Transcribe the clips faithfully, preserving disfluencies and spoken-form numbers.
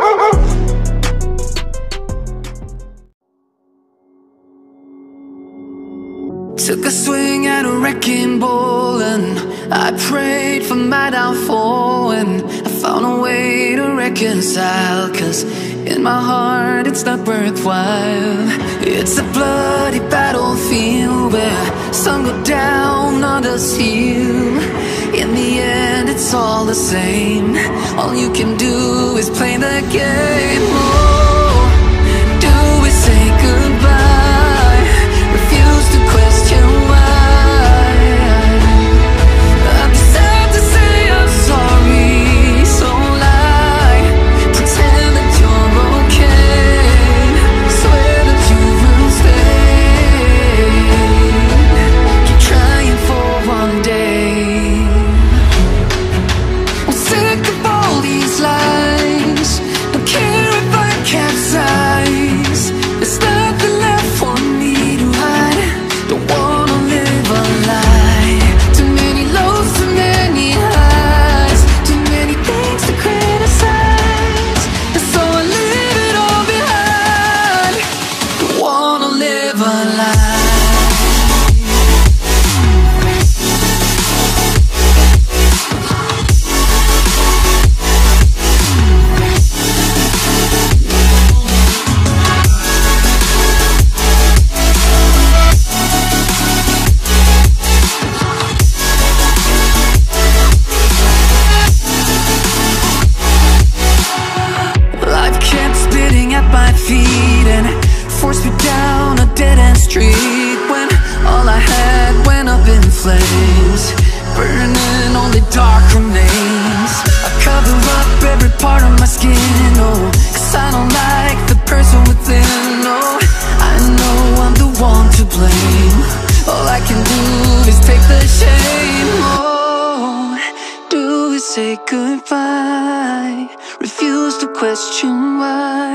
Took a swing at a wrecking ball and I prayed for my downfall, and I found a way to reconcile, 'cause in my heart it's not worthwhile. It's a bloody battlefield where some go down, others heal. In the end it's all the same. All you can do is play the game. Oh, do we say goodbye? Refuse to question why. I'm sad to say I'm sorry, so lie. Pretend that you're okay. Swear that you will stay. Keep trying for one day. I'm sick of all these lies. Don't care if I capsize. There's nothing left for me to hide. Don't wanna live a lie. Too many lows, too many highs. Too many things to criticize. And so I leave it all behind. Don't wanna live a lie. Life kept spitting at my feet and forced me down a dead-end street, when all I had went up in flames, burning only dark remains. I cover up every part of my skin, oh, 'cause I don't like the person within. Oh, I know I'm the one to blame. All I can do is take the shame. Oh, do we say goodbye? Refuse to question why.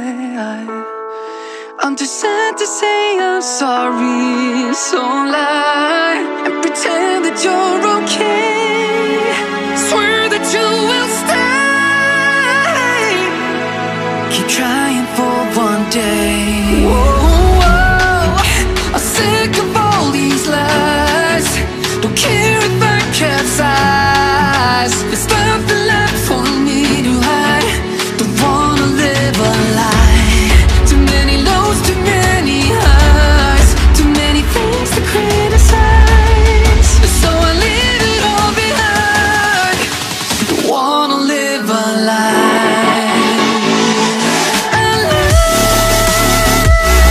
I'm too sad to say I'm sorry, so lie and pretend that you're okay. Swear that you will stay. Keep trying for one day. Whoa, whoa. I'm sick of all these lies. Don't care if I capsize. There's nothing left for me to hide. Don't wanna live a lie. Too many lows, too many highs. Too many things to criticize. So I leave it all behind. Don't wanna live a lie. A lie.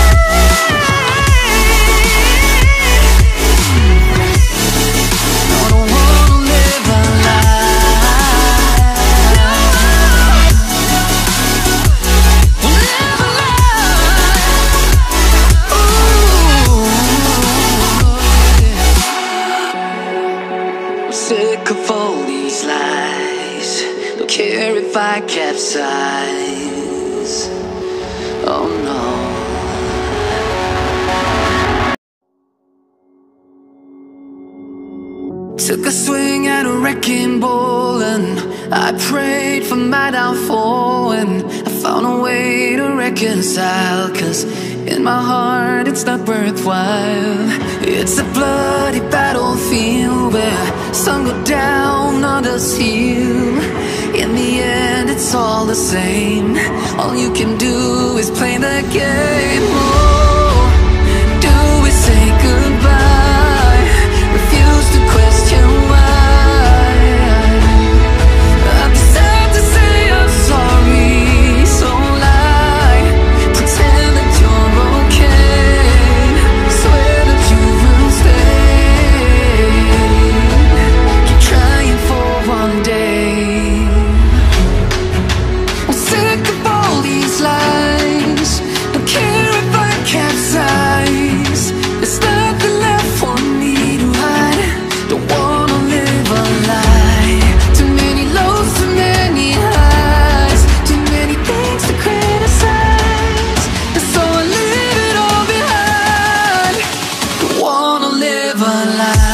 No, don't wanna live a lie. Live a lie. Ooh. I'm sick of all these lies. Don't care if I capsize. Oh no. Took a swing at a wrecking ball and I prayed for my downfall, and I found a way to reconcile, 'cause in my heart it's not worthwhile. It's a bloody battlefield where some go down, others heal. In the end it's all the same. All you can do is play the game. Oh, do we say goodbye? Refuse to question why. I'm sad to say I'm sorry, so lie. Pretend that you're okay. Swear that you will stay. Keep trying for one day. I'm sick of all these lies. Don't care if I capsize. There's nothing left for me to hide. Don't wanna live a lie. Too many lows, too many highs. Too many things to criticize. And so I leave it all behind. Don't wanna live a lie.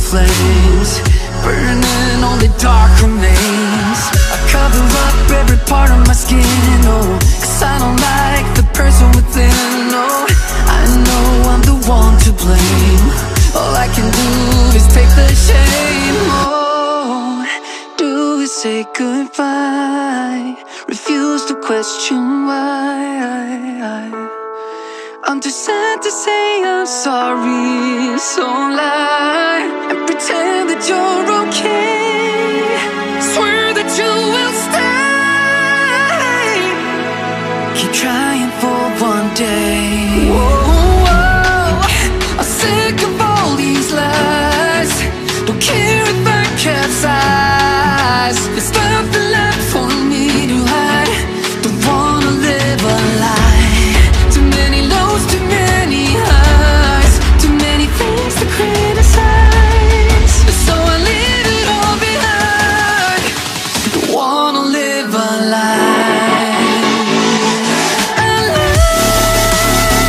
flames, burning only dark remains. I cover up every part of my skin, oh, cause I don't like the person within, oh. I know I'm the one to blame. All I can do is take the shame, oh. Do we say goodbye? Refuse to question why. I'm too sad to say I'm sorry, so lie and pretend that you're okay. Swear that you will stay. Keep trying for one day. Whoa, whoa. I'm sick of all these lies. Don't care if I capsize. There's nothing left for me to hide. Don't wanna live a lie. Too many lows, too many highs, too many things to criticize. So I leave it all behind. Don't wanna live a lie. A lie.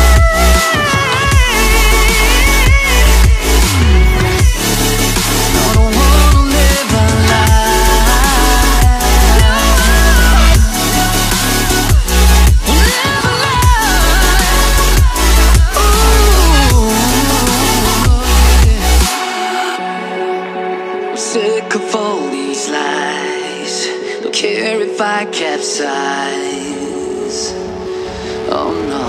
No, don't wanna live a lie. Live a lie. Ooh, yeah. I'm sick of all these lies. Don't care if I capsize. Oh no.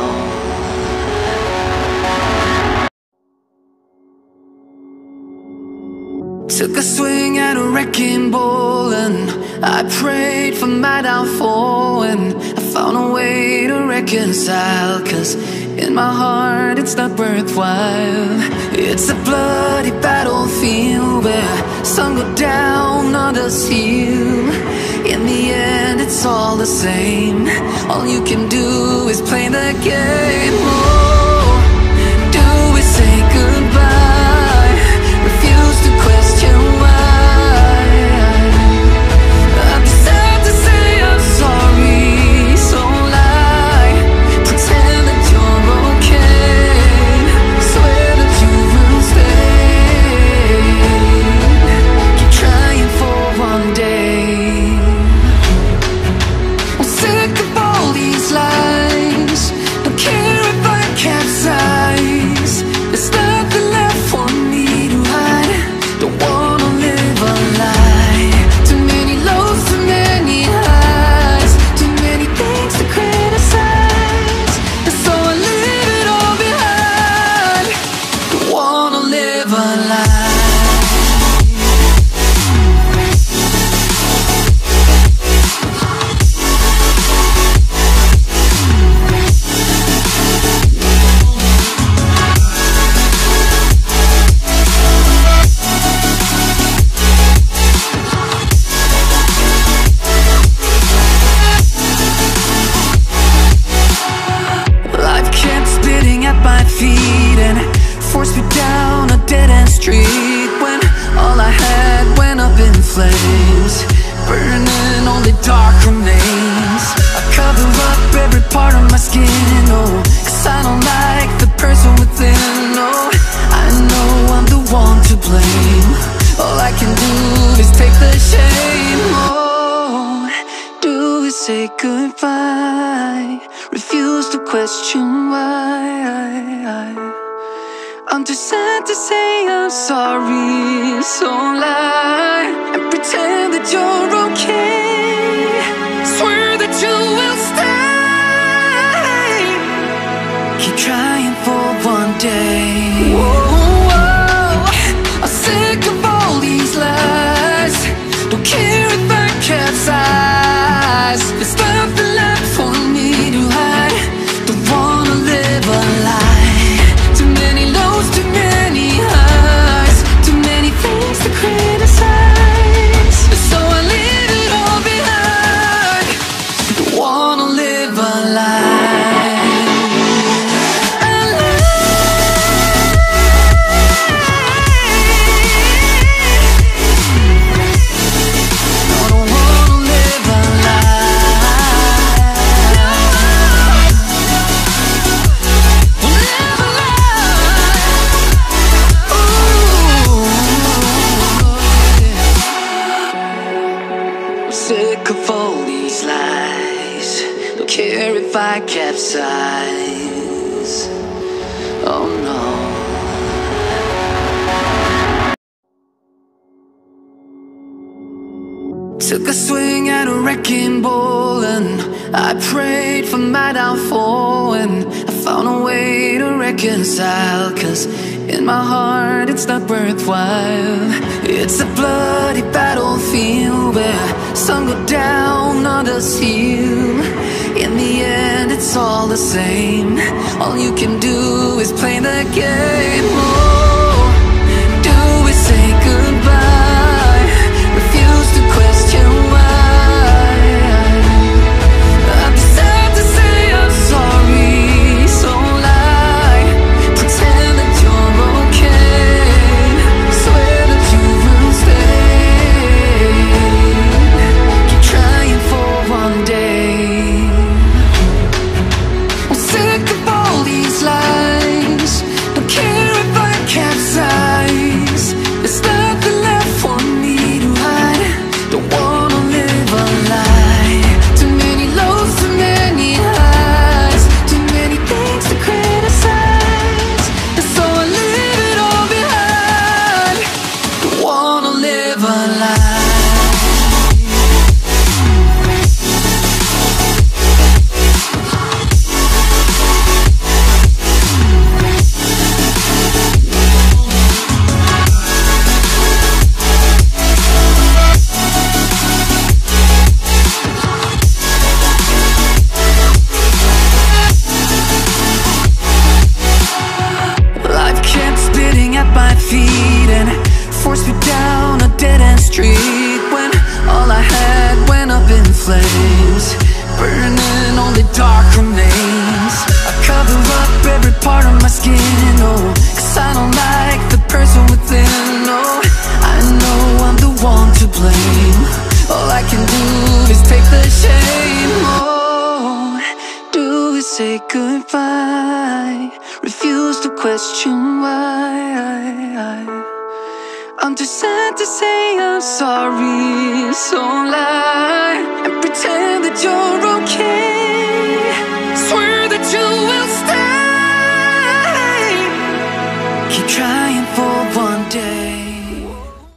Took a swing at a wrecking ball and I prayed for my downfall, and I found a way to reconcile, cause in my heart it's not worthwhile. It's a bloody battlefield where some go down, others heal. In the end it's all the same. All you can do is play the game. Oh, do we say goodbye? Refuse to question why. I'm sad to say I'm sorry, so lie. Pretend that you're okay. Swear that you will stay. Keep trying for one day. I'm sick of all these lies. Don't care if I capsize. There's nothing left for me to hide. Don't wanna live a lie. Too many lows, too many highs, too many things to criticize. And so I leave it all behind. Don't wanna live a lie. Life kept spitting at my feet and forced me down a dead-end street, when all I had went up in flames, burning only dark remains. I cover up every part of my skin, oh, cause I don't like the person within, oh. I know I'm the one to blame. All I can do is take the shame, oh. Do we say goodbye? Refuse to question why. I'm too sad to say I'm sorry, so lie and pretend that you're okay. Swear that you will stay. Keep trying for one day. Whoa, whoa. I'm sick of all these lies. Don't care if I capsize. There's nothing left for me to hide. Don't wanna live a lie. Too many lows, too many highs, too many things to criticize. So I leave it all I capsize. Oh no. Took a swing at a wrecking ball and I prayed for my downfall, and I found a way to reconcile, 'cause in my heart it's not worthwhile. It's a bloody battlefield where some go down, others heal. In the end it's all the same. All you can do is play the game. Oh, do we say goodbye? Refuse to question why. I'm sad to say I'm sorry, so lie. Pretend that you're okay. Swear that you will stay. Keep trying for one day. I'm sick of all these lies. Don't care if I capsize. There's nothing left for me to hide. Don't wanna live a lie. Too many lows, too many highs. Too many things to criticize. And so I leave it all behind. Don't wanna live a lie. Life kept spitting at my feet and forced me down a dead-end street, when all I had went up in flames, burning only dark remains. I cover up every part of my skin, oh, 'cause I don't like the person within. Oh, I know I'm the one to blame. All I can do is take the shame. Oh, do we say goodbye? Refuse to question why. I'm too sad to say I'm sorry, so lie and pretend that you're okay. Swear that you will stay. Keep trying for one day.